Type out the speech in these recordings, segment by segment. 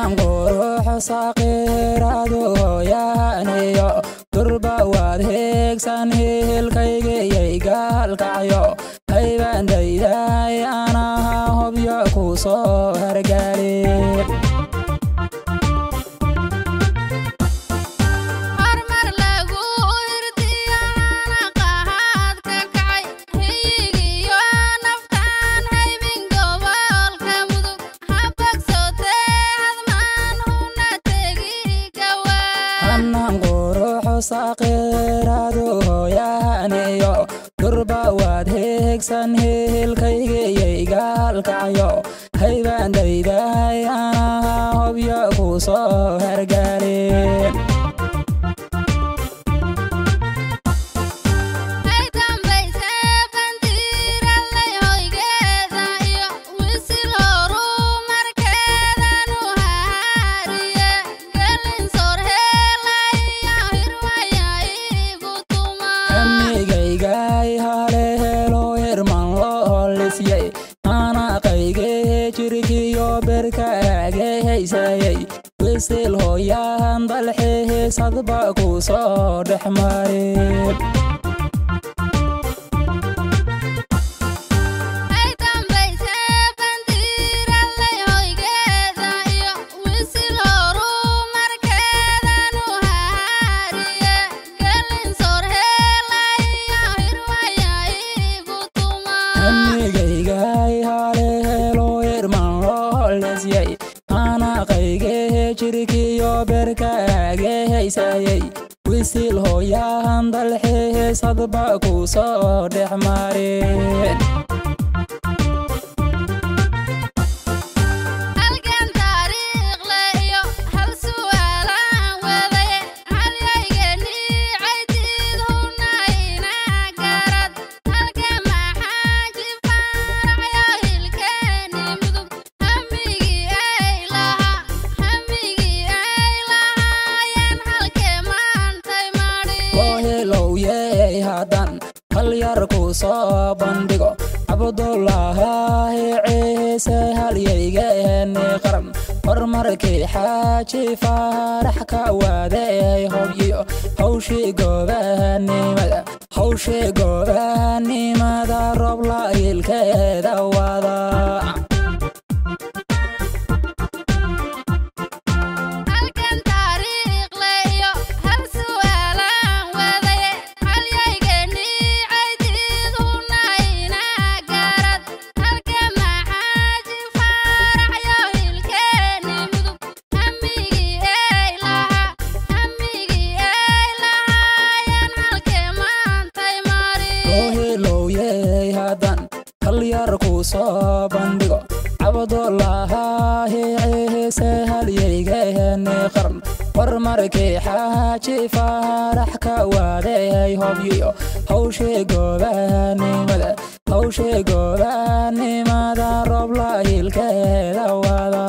روح صغير يانيو دربا وادهيك سنهيل كيجي قال كعيو هيبان دايداي أنا هوبيا كوسو هرقالي صغير يانيو دربا وادهيك سنهيل كيجي قال كعيو هيبان دايداي أنا هوبيا كوسو هرقالي ويسيل هويان ضلحيه صدباكو صور حماري ويسيل هويان ضلحيه صدباكو صور حماري هل soo bandhigo Abdullaahi Ciise halyaygeeni qaran horumarkii xaaji faarax ka waaday hobyo hawshii gobaanimada roob la ilkeeda wada soo bandhigo Abdullaahi Ciise halyaygeeni qaran horumarkii xaaji faarax ka waaday hobyo hawshii gobaanimada roob la ilkeeda wada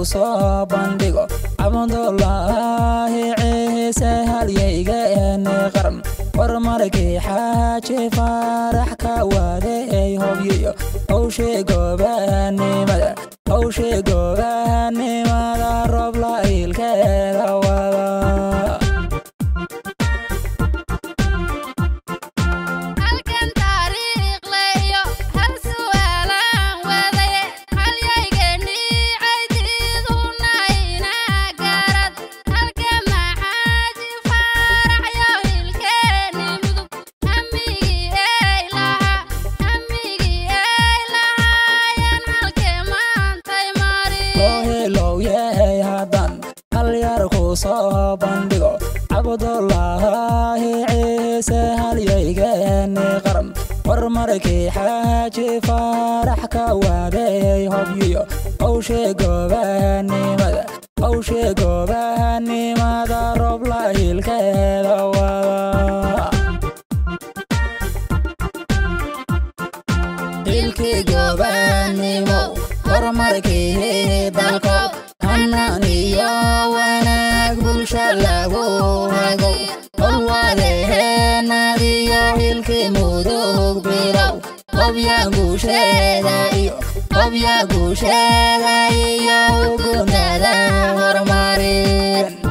soo bandhigo Cabdullaahi Ciise halyeygeeni qaran warmarkii xaaji faarax ka waday hobyo hawshii gobaanimada roob la ilkeeda wada soo bandhigo Cabdullaahi Ciise halyeygeeni qaran warmarkii xaaji faarax ka waday hobyo hawshii gobaanimada roob la ilkeeda wada ilkii gobaanimo warmarkii dalko hanaan iyo wanaag bulsha lagu hago olwadeheenadiyo hilkii mudug bilow hobya guusheeda iyo gunada hormarin